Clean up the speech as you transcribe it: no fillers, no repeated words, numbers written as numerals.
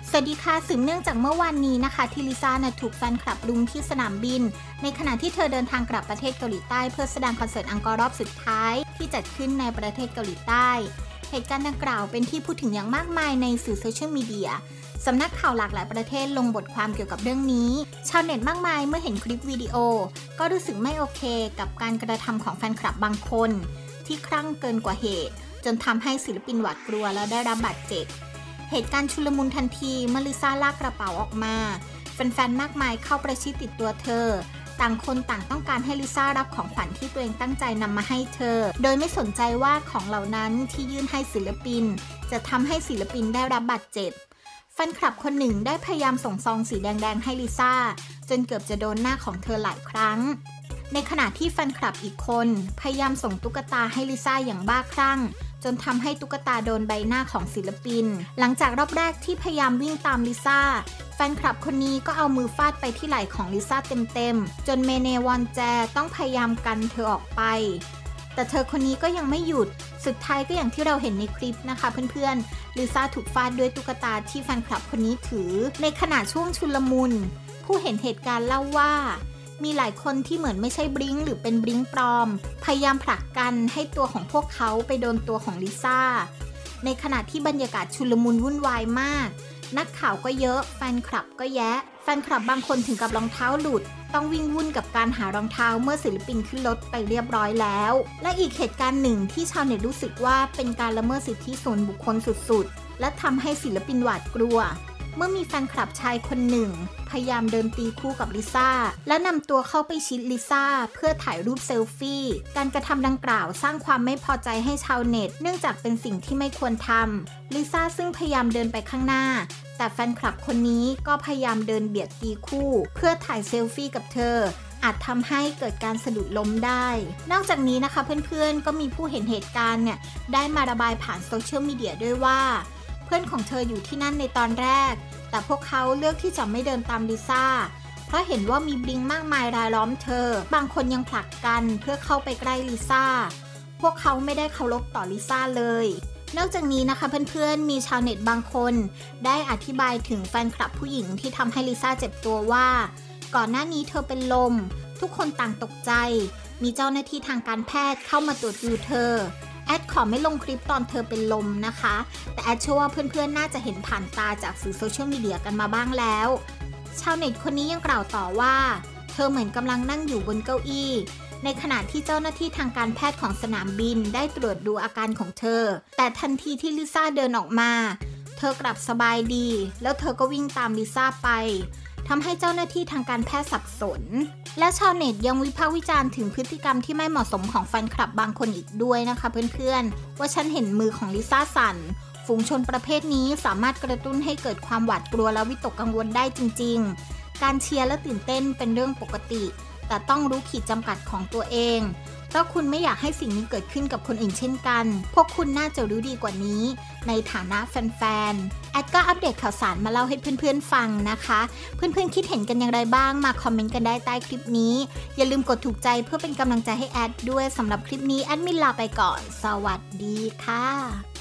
สวัสดีค่ะสืบเนื่องจากเมื่อวานนี้นะคะที่ลิซ่าถูกแฟนคลับรุมที่สนามบินในขณะที่เธอเดินทางกลับประเทศเกาหลีใต้เพื่อแสดงคอนเสิร์ตอังกอร์รอบสุดท้ายที่จัดขึ้นในประเทศเกาหลีใต้เหตุการณ์ดังกล่าวเป็นที่พูดถึงอย่างมากมายในสื่อโซเชียลมีเดียสำนักข่าวหลากหลายประเทศลงบทความเกี่ยวกับเรื่องนี้ชาวเน็ตมากมายเมื่อเห็นคลิปวิดีโอก็รู้สึกไม่โอเคกับการกระทำของแฟนคลับบางคนที่คลั่งเกินกว่าเหตุจนทำให้ศิลปินหวาดกลัวและได้รับบาดเจ็บเหตุการณ์ชุลมุนทันทีเมื่อลิซ่าลากกระเป๋าออกมาแฟนๆมากมายเข้าประชิดติดตัวเธอต่างคนต่างต้องการให้ลิซ่ารับของขวัญที่ตัวเองตั้งใจนำมาให้เธอโดยไม่สนใจว่าของเหล่านั้นที่ยื่นให้ศิลปินจะทำให้ศิลปินได้รับบาดเจ็บแฟนคลับคนหนึ่งได้พยายามส่งซองสีแดงๆให้ลิซ่าจนเกือบจะโดนหน้าของเธอหลายครั้งในขณะที่แฟนคลับอีกคนพยายามส่งตุ๊กตาให้ลิซ่าอย่างบ้าคลั่งจนทำให้ตุ๊กตาโดนใบหน้าของศิลปินหลังจากรอบแรกที่พยายามวิ่งตามลิซ่าแฟนคลับคนนี้ก็เอามือฟาดไปที่ไหล่ของลิซ่าเต็มๆจนเมเนวอนแจต้องพยายามกันเธอออกไปแต่เธอคนนี้ก็ยังไม่หยุดสุดท้ายก็อย่างที่เราเห็นในคลิปนะคะเพื่อนๆลิซ่าถูกฟาดด้วยตุ๊กตาที่แฟนคลับคนนี้ถือในขณะช่วงชุลมุนผู้เห็นเหตุการณ์เล่าว่ามีหลายคนที่เหมือนไม่ใช่บลิงหรือเป็นบลิงปลอมพยายามผลักกันให้ตัวของพวกเขาไปโดนตัวของลิซ่าในขณะที่บรรยากาศชุลมุนวุ่นวายมากนักข่าวก็เยอะแฟนคลับก็แยะแฟนคลับบางคนถึงกับรองเท้าหลุดต้องวิ่งวุ่นกับการหารองเท้าเมื่อศิลปินขึ้นรถไปเรียบร้อยแล้วและอีกเหตุการณ์หนึ่งที่ชาวเน็ตรู้สึกว่าเป็นการละเมิดสิทธิส่วนบุคคลสุดๆและทำให้ศิลปินหวาดกลัวเมื่อมีแฟนคลับชายคนหนึ่งพยายามเดินตีคู่กับลิซ่าและนำตัวเข้าไปชิดลิซ่าเพื่อถ่ายรูปเซลฟี่การกระทำดังกล่าวสร้างความไม่พอใจให้ชาวเน็ตเนื่องจากเป็นสิ่งที่ไม่ควรทำลิซ่าซึ่งพยายามเดินไปข้างหน้าแต่แฟนคลับคนนี้ก็พยายามเดินเบียดตีคู่เพื่อถ่ายเซลฟี่กับเธออาจทำให้เกิดการสะดุดล้มได้นอกจากนี้นะคะเพื่อนๆก็มีผู้เห็นเหตุการณ์ได้มาระบายผ่านโซเชียลมีเดียด้วยว่าเพื่อนของเธออยู่ที่นั่นในตอนแรกแต่พวกเขาเลือกที่จะไม่เดินตามลิซ่าเพราะเห็นว่ามีบลิงมากมายรายล้อมเธอบางคนยังผลักกันเพื่อเข้าไปใกล้ลิซ่าพวกเขาไม่ได้เคารพต่อลิซ่าเลยนอกจากนี้นะคะเพื่อนๆมีชาวเน็ตบางคนได้อธิบายถึงแฟนคลับผู้หญิงที่ทำให้ลิซ่าเจ็บตัวว่าก่อนหน้านี้เธอเป็นลมทุกคนต่างตกใจมีเจ้าหน้าที่ทางการแพทย์เข้ามาตรวจดูเธอแอดขอไม่ลงคลิปตอนเธอเป็นลมนะคะแต่แอดเชื่อว่าเพื่อนๆน่าจะเห็นผ่านตาจากสื่อโซเชียลมีเดียกันมาบ้างแล้วชาวเน็ตคนนี้ยังกล่าวต่อว่าเธอเหมือนกำลังนั่งอยู่บนเก้าอี้ในขณะที่เจ้าหน้าที่ทางการแพทย์ของสนามบินได้ตรวจดูอาการของเธอแต่ทันทีที่ลิซ่าเดินออกมาเธอกลับสบายดีแล้วเธอก็วิ่งตามลิซ่าไปทำให้เจ้าหน้าที่ทางการแพทย์สับสนและชาวเน็ตยังวิพากษ์วิจารณ์ถึงพฤติกรรมที่ไม่เหมาะสมของแฟนคลับบางคนอีกด้วยนะคะเพื่อนๆว่าฉันเห็นมือของลิซ่าสั่นฝูงชนประเภทนี้สามารถกระตุ้นให้เกิดความหวาดกลัวและวิตกกังวลได้จริงๆการเชียร์และตื่นเต้นเป็นเรื่องปกติแต่ต้องรู้ขีดจำกัดของตัวเองเพราะคุณไม่อยากให้สิ่งนี้เกิดขึ้นกับคนอื่นเช่นกันพวกคุณน่าจะรู้ดีกว่านี้ในฐานะแฟนๆแอดก็อัปเดตข่าวสารมาเล่าให้เพื่อนๆฟังนะคะเพื่อนๆคิดเห็นกันอย่างไรบ้างมาคอมเมนต์กันได้ใต้คลิปนี้อย่าลืมกดถูกใจเพื่อเป็นกำลังใจให้แอดด้วยสำหรับคลิปนี้แอดมินลาไปก่อนสวัสดีค่ะ